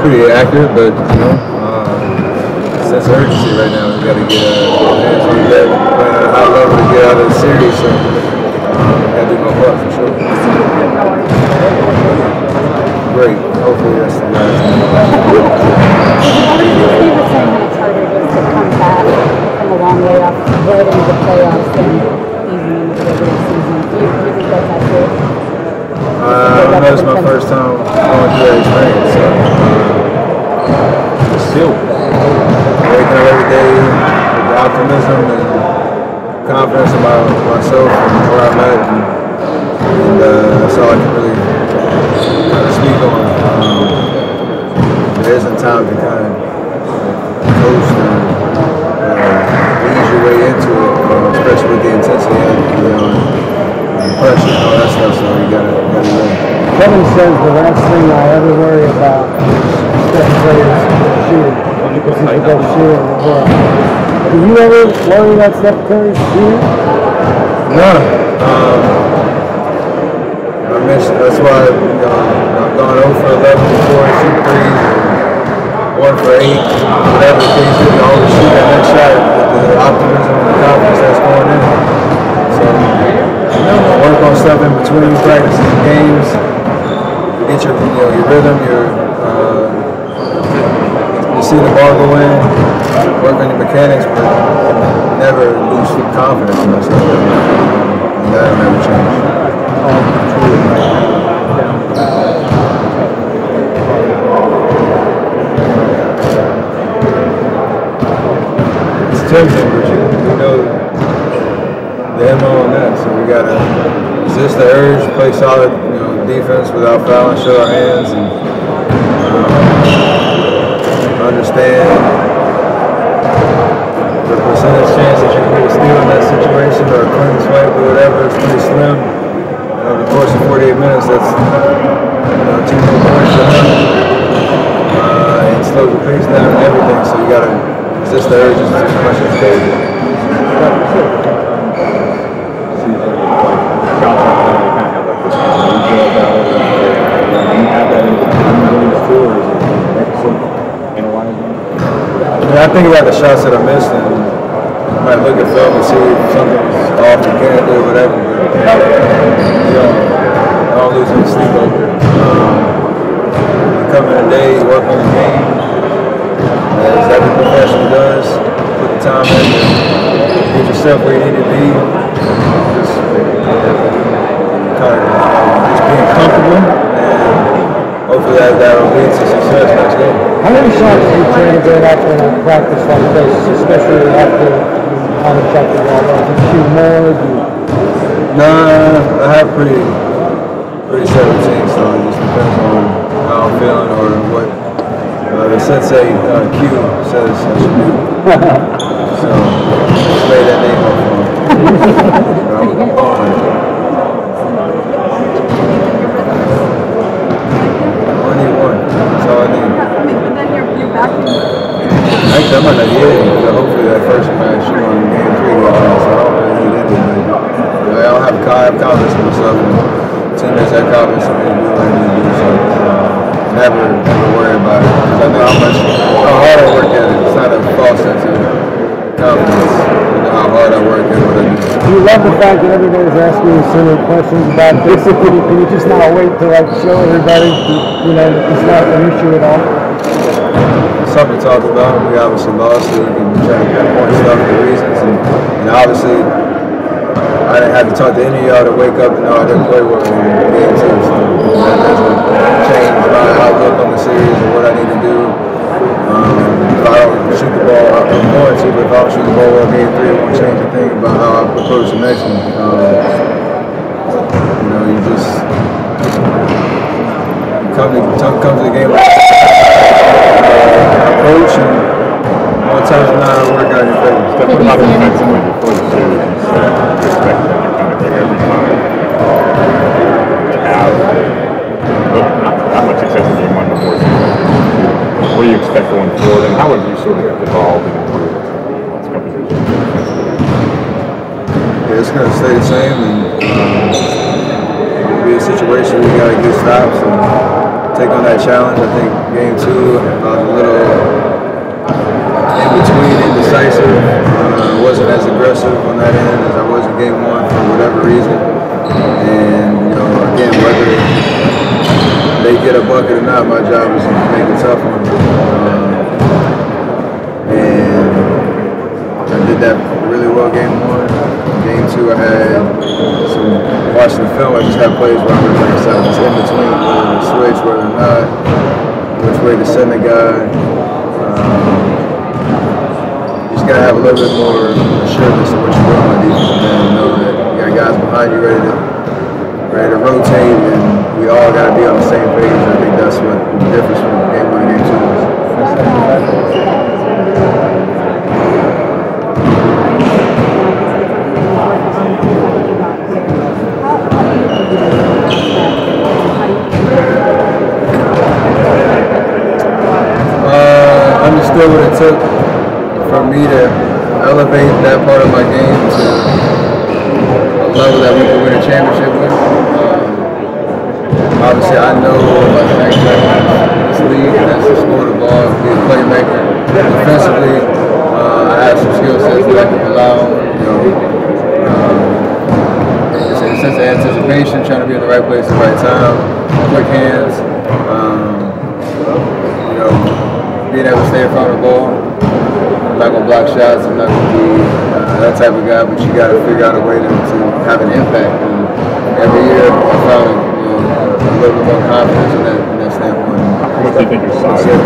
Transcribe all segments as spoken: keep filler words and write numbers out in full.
pretty accurate, but you know, uh, sense of urgency right now. We got to get uh, hands on deck, playing at a high level to get out of the series. So um, got to do my part for sure. Great. Hopefully that's the last thing. He was saying that it's harder just to come back from a long way off right into the playoffs than even in the regular season. Do you, do you think that's accurate? Uh, I know it's my first time going through that experience, so uh, still waking up every day with the optimism and confidence in my, myself and where I'm at, and, and uh, that's all I can really kind of speak on. Um, there isn't time to kind of coast or uh, ease your way into it, uh, especially with the intensity and you know, and pressure and all that stuff. So you gotta, you gotta learn. Kevin says the last thing I ever worry about Steph Curry is shooting because he's the best shooter in the world. Do you ever worry about Steph Curry's shooting? No. Um, I mentioned that's why you know, I've gone zero for eleven before and shoot threes, or one for eight, whatever the case is. I always shoot that next shot with the optimism and the confidence that's going in. So, you know, work on stuff in between practices and games. Get your, you know, your rhythm, your uh, you see the ball go in, work on your mechanics, but never lose confidence in myself. And that'll never change. It's tempting, but you, you know the M O on that, so we gotta resist the urge, play solid, you know, defense without fouling, show our hands, and um, understand the percentage chance that you can get a steal in that situation or a clean swipe or whatever. It's pretty slim. And over the course of forty-eight minutes, that's you know, two more points a month. Uh, and slows the pace down and everything. So you gotta resist the urges as much as possible. I think about the shots that I missed, and I might look at film and see if something's off and can't do whatever. But you know, I don't lose any sleep over it. Um, you come in a day, you work on the game, as every professional does. Put the time in to get yourself where you need to be. Just kind of just being comfortable, and hopefully that that'll lead to success next game. How many shots do you try to get up in a practice like this, especially after you kind of check the ball? Do you shoot more? Do you... Nah, I have pretty pretty set routine, so it just depends on how I'm feeling or what uh, the sensei uh, Q says I should do. So just lay that name up for him. I'm going with it. I need one. That's all I need. Actually, I might not get it, because hopefully that first match, you know, in game three goes on, so I don't really need anything. But I don't have, I have confidence in myself, and teammates have confidence in me to do what I need to do, so uh, never, never worry about it, because I know how much, how hard I work at it. It's not a false sense of confidence. I know how hard I work at what I do. Do you love the fact that everybody's asking you similar questions about this? Can you, can you just not wait to like show everybody, you know, it's not an issue at all? Something to talk about. We obviously lost, so we can try to pinpoint stuff for reasons, and, and obviously I didn't have to talk to any of y'all to wake up and know I didn't play well in game two, so that doesn't change my outlook on the series and what I need to do. Um, if I don't shoot the ball, I'm going to, but if I don't shoot the ball well in game three, it won't change a thing about how I approach the next one. Um, you know, you just come to, come to the game with approach, and one time's not how to work out your favor. Steph, what about defensively before the series? Uh, you expect them to kind of take every time to have look, not, not much success in game one before the season. What do you expect going forward, and how have you sort of evolved and improved the last couple of years? Yeah, it's going to stay the same, and um, it'll be a situation where you got to get stops and take on that challenge. I think game two, I was a little in between, indecisive. Uh, wasn't as aggressive on that end as I was in game one for whatever reason. And, you know, again, whether they get a bucket or not, my job is to make it tough on them. Um, and I did that really well game one. Game two, I had some, watching the film, I just had plays where I was, like I said, just in between, whether to switch, whether or not, which way to send the guy. Um, you just got to have a little bit more assurance of what you're doing on defense, and know that you got guys behind you ready to ready to rotate, and we all got to be on the same page. I think that's what the difference from game one and game two is. Uh, understood what it took for me to elevate that part of my game to a level that we could win a championship with. Um, obviously, I know about the next level in this league, and that's to score the ball, be a playmaker. Defensively, uh, I have some skill sets that I can allow. You know, um, it's a sense of anticipation, trying to be in the right place at the right time, quick hands. Um, you know, being able to stay in front of the ball. I'm not going to block shots. I'm not going to be uh, that type of guy, but you got to figure out a way to, to have an impact. And every year I found you know, a little bit more confidence in that, in that standpoint. How much do you think your size is?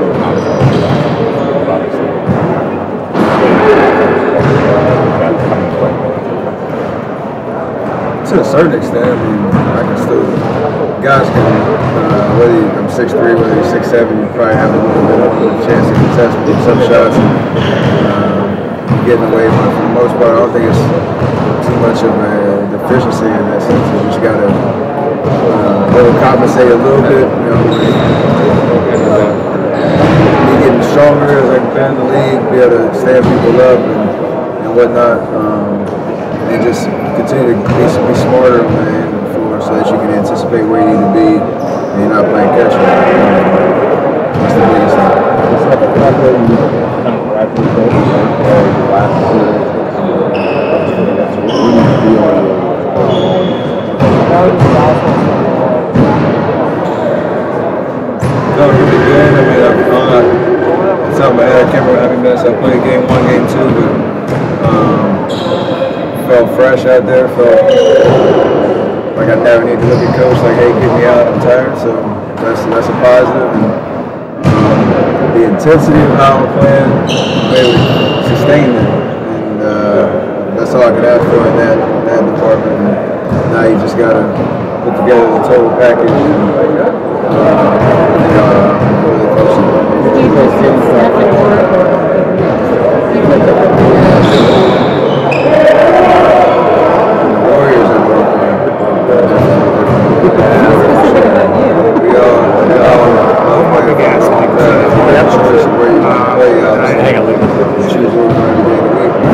To a certain extent, I mean, I can still, guys can, uh, whether you, I'm six three, whether you're six seven, you probably have a little bit of a chance to contest with some shots and uh, getting away, but for the most part, I don't think it's too much of a deficiency in that sense. You just got to uh, overcompensate a little bit, you know, uh, me getting stronger as I've been in the league, be able to stand people up and, and whatnot. Um, And just continue to be, be smarter on the end of the floor so that you can anticipate where you need to be and you're not playing catch up. That's the biggest thing. It's like a kind of rapid growth of the last series. That's what we feel. No, really good. I mean, I'm, I'm not, it's top of my head, I can't remember how many minutes I played game one, game two, but um, felt fresh out there, felt like I never need to look at coach like, hey, get me out, I'm tired, so that's that's a positive. And, um, the intensity of how I'm playing, I'm able to sustain it, and uh, that's all I could ask for in that, that department. And now you just got to put together the total package and uh, uh, really close to it. Did you just sit stuff at work or you put the Warriors are broken. We all, we all play a gas like that. It's a choice of where you want to play. Obviously, choose where you want to be every week.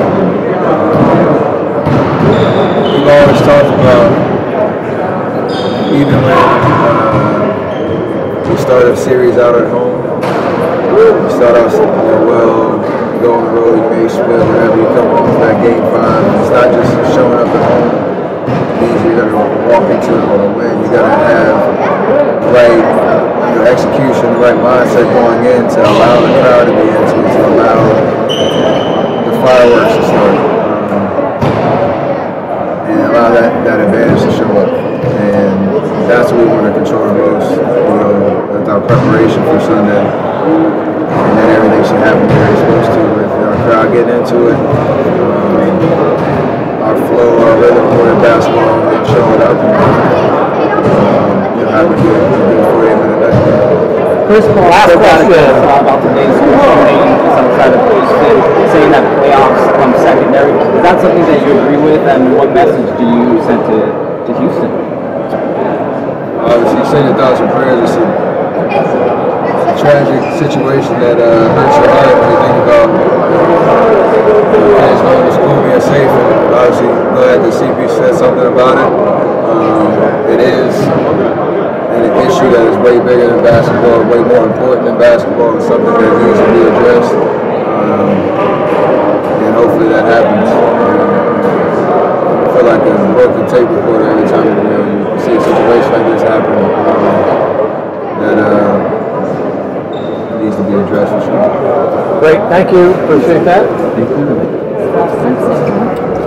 We've always talked about, even when uh, we start a series out at home, you start off, you know, well, you go on the road, you may split whatever, you come home from that game five. It's not just showing up at home. It means you're going to walk into it on a win. You got to have the right you know, execution, the right mindset going in to allow the crowd to be into it, to allow the fireworks to start, um, and allow that, that advantage to show up. And that's what we want to control the most, you know, with our preparation for Sunday. And then everything should happen where it's supposed to, with our crowd getting into it, um, our flow, our rhythm, playing basketball, and showing up, and um, you know, having a good, good forty-minute night. Chris Paul, last question about today's shooting because I'm trying to post it, saying that playoffs come secondary. Is that something that you agree with, and what message do you send to, to Houston? Obviously, you send your thoughts and prayers. It's a, it's a tragic situation that uh, hurts your heart when you think about kids going to school being safe. And obviously, glad that C P said something about it. Um, it is, and it, issue that is way bigger than basketball, way more important than basketball, and something that needs to be addressed. Um, and hopefully that happens. I feel like a broken tape recorder every time you, know, you see a situation like this happen. Um, that uh, needs to be addressed for sure. Great, thank you. Appreciate that. Thank you.